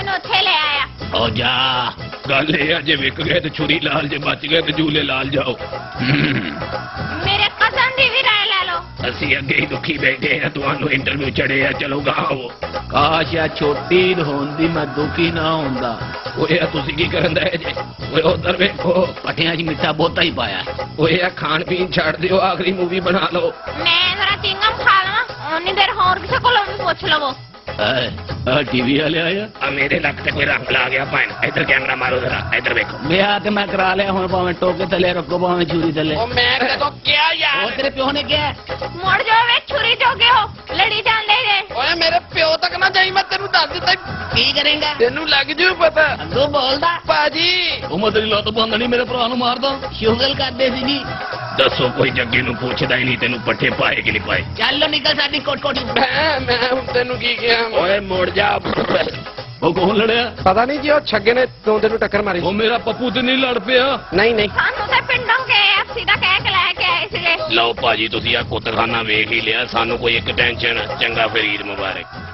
ਮੈਨੂੰ ਉੱਥੇ ਲੈ ਆਇਆ। ਓ ਜਾ, ਗੱਲ ਇਹ ਆ ਜੇ ਵਿਕ ਗਏ ਤੇ ਛੁਰੀ ਲਾਲ, ਜੇ ਬਚ ਗਏ ਤੇ ਝੂਲੇ ਲਾਲ ਜਾਓ। ਮੇਰੇ ਕਜ਼ਨ ਦੀ ਵੀ ਰਾਏ ਲੈ ਲਓ। ਅਸੀਂ ਅੱਗੇ ਹੀ ਦੁਖੀ ਬੈਠੇ ਆ, ਤੁਹਾਨੂੰ ਇੰਟਰਵਿਊ ਚੜੇ ਆ, ਚਲੋ ਗਾਓ। ਕਾਸ਼ ਆ ਛੋਟੀ ਹੁੰਦੀ ਮੈਂ ਦੁਖੀ ਨਾ ਹੁੰਦਾ। ਓਏ ਤੁਸੀਂ ਕੀ ਕਰਨ ਦਾ ਜੇ? ਓਏ ਉਧਰ ਵੇਖੋ, ਪੱਠਿਆਂ 'ਚ ਮਿੱਠਾ ਬਹੁਤਾ ਹੀ ਪਾਇਆ। ਓਏ ਆ ਖਾਣ ਪੀਣ ਛੱਡ ਦਿਓ, ਆਖਰੀ ਮੂਵੀ ਬਣਾ ਲਓ। ਮੈਂ ਜ਼ਰਾ ਚਿੰਗਮ ਖਾ ਲਵਾਂ, ਉਨੀ ਦੇਰ ਹੋਰ ਕਿਸੇ ਕੋਲੋਂ ਵੀ ਪੁੱਛ ਲਵੋ। टीवी वाले आया मेरे लक से कोई रंग ला गया भैन। इधर कैमरा मारो जरा, इधर देखो। ब्याह ते मैं करा लिया, हुण भावें टोके थले रखो, भावें छुरी थले। ओ मैं कदों क्या यार? ओ तेरे प्यो ने क्या? मुड़ जाओ वे, छुरी जोगे हो, लड़ी जांदे जे। ओए मेरे प्यो तक ना जाई, मैं तेनू दस दित्ता। की करेंगा? तेनू लग जू पता। तू बोलदा पाजी ओ मैं तेरी लत बंद नहीं, मेरे भरा नू मारदा। शुगल करदे सी जी। दसो कोई जग्गे नू पूछदा ही नहीं तेनू पट्ठे पाए कि नहीं पाए। चलो निकल साडी कोट कोटी। मैं हुण तेनू की किया? ओए मुड़ जा। ਉਹ ਕੌਣ ਲੜਿਆ? ਪਤਾ ਨਹੀਂ ਜੀ, ਉਹ ਛੱਗੇ ਨੇ ਤੋਂਦੇ ਨੂੰ ਟੱਕਰ ਮਾਰੀ। ਉਹ ਮੇਰਾ ਪੱਪੂ ਤੇ ਨਹੀਂ ਲੜ ਪਿਆ? ਨਹੀਂ ਨਹੀਂ, ਸਾਨੂੰ ਤੇ ਪਿੰਡੋਂ KFC ਦਾ ਕਹਿ ਕੇ ਲੈ ਕੇ ਆਏ ਸੀਗੇ। ਲਓ ਭਾਜੀ ਤੁਸੀਂ ਆ ਕੁੱਤਖਾਨਾ ਵੇਖ ਹੀ ਲਿਆ, ਸਾਨੂੰ ਕੋਈ ਇੱਕ ਟੈਨਸ਼ਨ। ਚੰਗਾ ਫਿਰ ਈਦ ਮੁਬਾਰਕ।